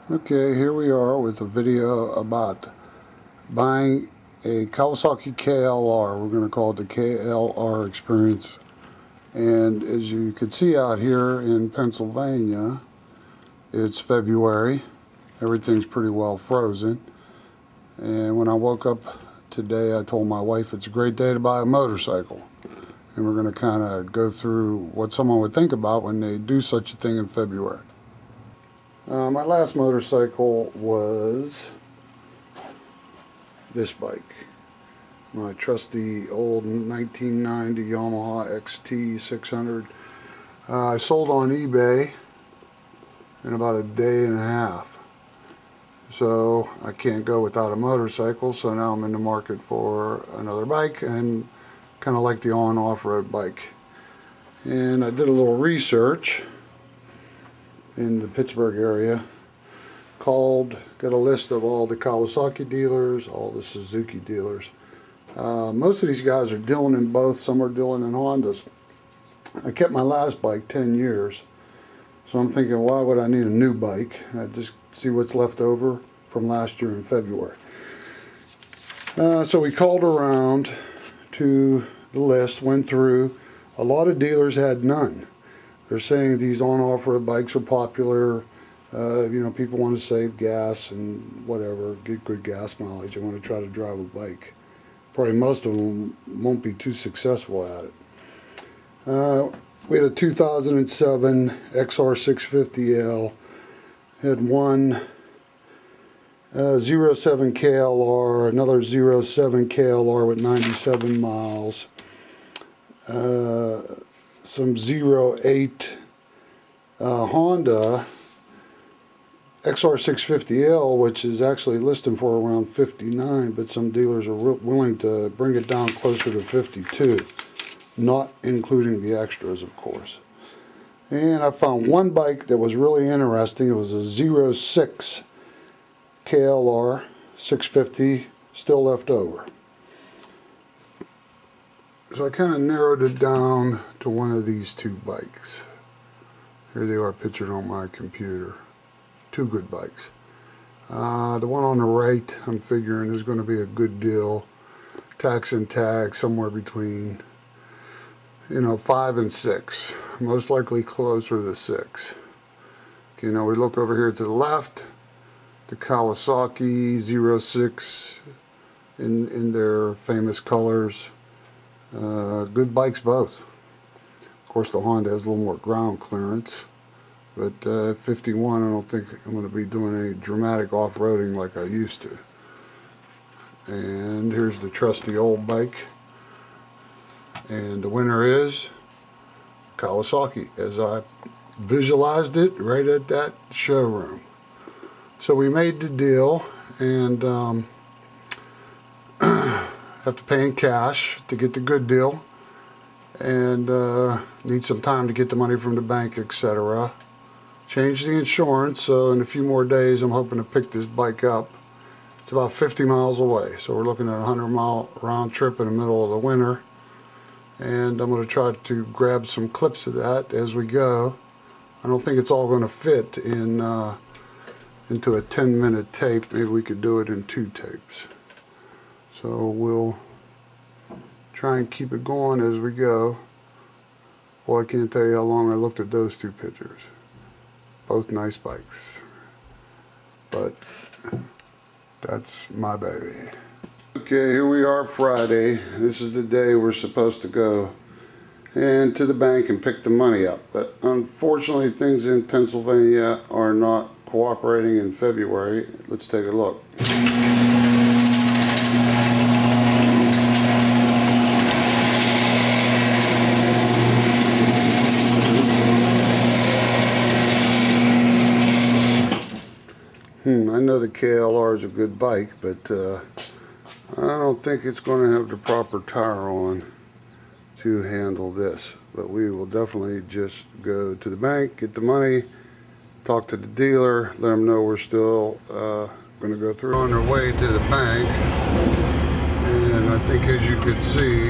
Okay, here we are with a video about buying a Kawasaki KLR. We're going to call it the KLR experience. And as you can see out here in Pennsylvania, it's February. Everything's pretty well frozen. And when I woke up today, I told my wife it's a great day to buy a motorcycle. And we're going to kind of go through what someone would think about when they do such a thing in February. My last motorcycle was this bike, my trusty old 1990 Yamaha XT 600. I sold on eBay in about a day and a half, so I can't go without a motorcycle. So now I'm in the market for another bike, and kind of like the on-off-road bike. And I did a little research in the Pittsburgh area, got a list of all the Kawasaki dealers, all the Suzuki dealers. Most of these guys are dealing in both. Some are dealing in Hondas. I kept my last bike 10 years, so I'm thinking, why would I need a new bike? Just see what's left over from last year in February. So we called around to the list, went through. A lot of dealers had none. They're saying these on-off-road bikes are popular. You know, people want to save gas and whatever, get good gas mileage. They want to try to drive a bike. Probably most of them won't be too successful at it. We had a 2007 XR650L. Had one 07 KLR, another 07 KLR with 97 miles. Some 08 Honda XR650L, which is actually listing for around 59, but some dealers are willing to bring it down closer to 52, not including the extras, of course. And I found one bike that was really interesting. It was a 06 KLR 650, still left over. So I kind of narrowed it down to one of these two bikes. Here they are pictured on my computer. Two good bikes. The one on the right, I'm figuring is going to be a good deal. Tax and tag somewhere between, you know, 5 and 6. Most likely closer to 6. Okay, now we look over here to the left. The Kawasaki 06 in their famous colors. Good bikes both. Of course, the Honda has a little more ground clearance, but at 51, I don't think I'm going to be doing any dramatic off-roading like I used to. And here's the trusty old bike, and the winner is Kawasaki, as I visualized it right at that showroom. So we made the deal, and have to pay in cash to get the good deal, and need some time to get the money from the bank, etc. Change the insurance, so in a few more days I'm hoping to pick this bike up. It's about 50 miles away, so we're looking at a 100-mile round trip in the middle of the winter, and I'm going to try to grab some clips of that as we go. I don't think it's all going to fit in into a 10-minute tape. Maybe we could do it in 2 tapes. So we'll try and keep it going as we go. Boy, I can't tell you how long I looked at those 2 pictures. Both nice bikes. But that's my baby. Okay, here we are Friday. This is the day we're supposed to go and to the bank and pick the money up. But unfortunately, things in Pennsylvania are not cooperating in February. Let's take a look. I know the KLR is a good bike, but I don't think it's going to have the proper tire on to handle this. But we will definitely just go to the bank, get the money, talk to the dealer, let them know we're still going to go through. On our way to the bank, and I think, as you can see,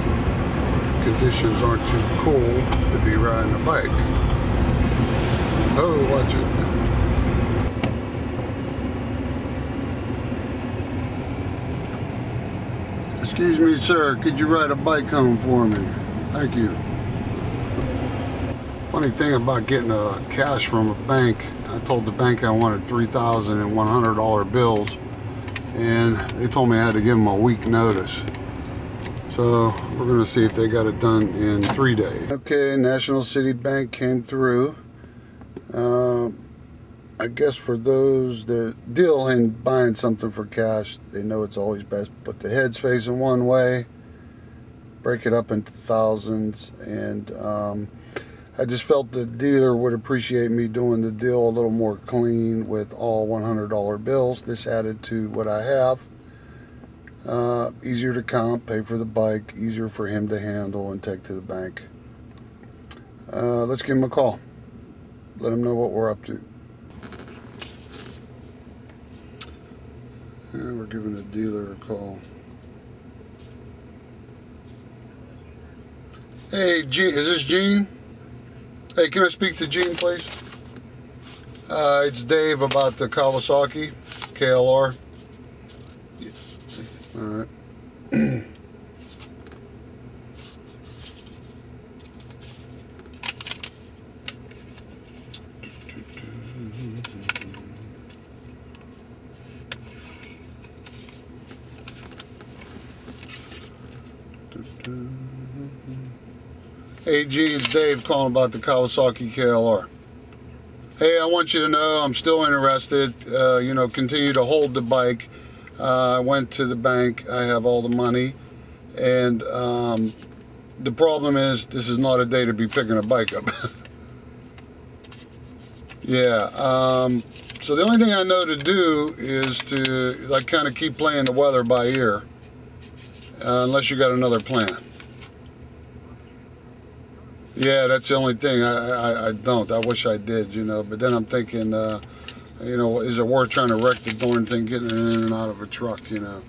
conditions aren't too cool to be riding a bike. Oh, watch it. Excuse me, sir. Could you ride a bike home for me? Thank you. Funny thing about getting cash from a bank, I told the bank I wanted $3,100 bills, and they told me I had to give them a week notice. So we're going to see if they got it done in 3 days. Okay, National City Bank came through. I guess for those that deal in buying something for cash, they know it's always best to put the heads facing one way, break it up into thousands, and I just felt the dealer would appreciate me doing the deal a little more clean with all $100 bills. This added to what I have. Easier to comp, pay for the bike, easier for him to handle and take to the bank. Let's give him a call. Let him know what we're up to. And we're giving the dealer a call. Hey, Gene, is this Gene? Hey, can I speak to Gene, please? It's Dave about the Kawasaki KLR. All right. Hey Gene, it's Dave calling about the Kawasaki KLR. Hey, I want you to know I'm still interested. You know, continue to hold the bike. I went to the bank. I have all the money, and the problem is this is not a day to be picking a bike up. Yeah. So the only thing I know to do is to like kind of keep playing the weather by ear, unless you got another plan. Yeah, that's the only thing. I don't. I wish I did, you know. But then I'm thinking, you know, is it worth trying to wreck the darn thing getting in and out of a truck, you know?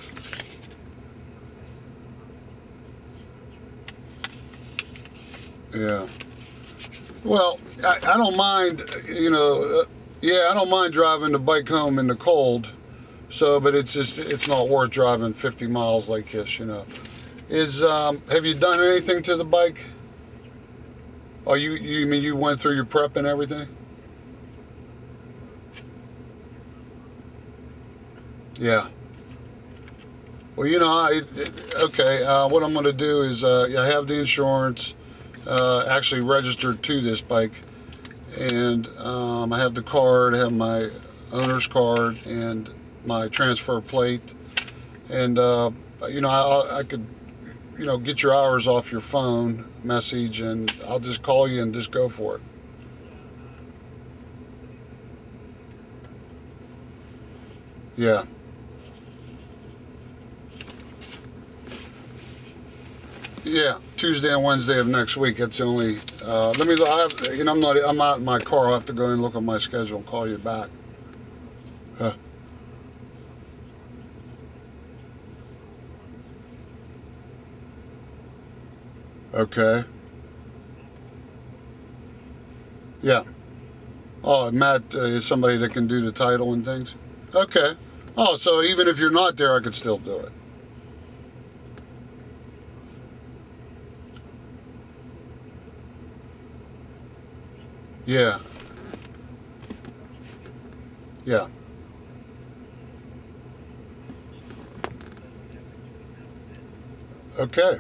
Yeah. Well, I don't mind, you know, yeah, I don't mind driving the bike home in the cold. So, but it's just, it's not worth driving 50 miles like this, you know. Have you done anything to the bike? Oh, you mean you went through your prep and everything? Yeah. Well, you know, okay, what I'm going to do is I have the insurance actually registered to this bike, and I have the card, I have my owner's card and my transfer plate, and you know, I could, you know, get your hours off your phone message, and I'll just call you and just go for it. Yeah. Yeah, Tuesday and Wednesday of next week. That's the only. Let me. You know, I'm out in my car. I'll have to go and look at my schedule and call you back. Huh. Okay. Yeah. Oh, Matt is somebody that can do the title and things? Okay. Oh, so even if you're not there, I could still do it. Yeah. Yeah. Okay.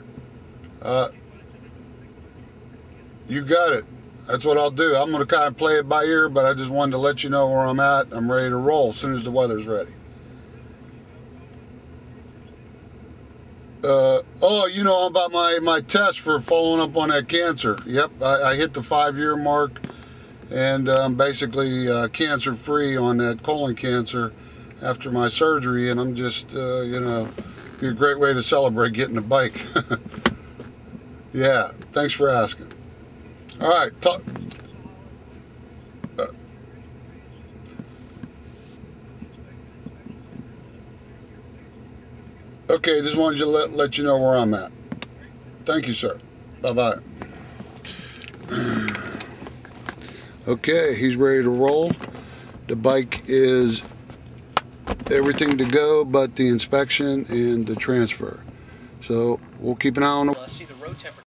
You got it. That's what I'll do. I'm going to kind of play it by ear, but I just wanted to let you know where I'm at. I'm ready to roll as soon as the weather's ready. Oh, you know about my test for following up on that cancer. Yep, I hit the 5-year mark, and I'm basically cancer-free on that colon cancer after my surgery, and I'm just, you know, be a great way to celebrate getting a bike. Yeah, thanks for asking. All right, talk. Okay, just wanted to let you know where I'm at. Thank you, sir. Bye-bye. Okay, he's ready to roll. The bike is everything to go but the inspection and the transfer. So we'll keep an eye on it. See the road temperature.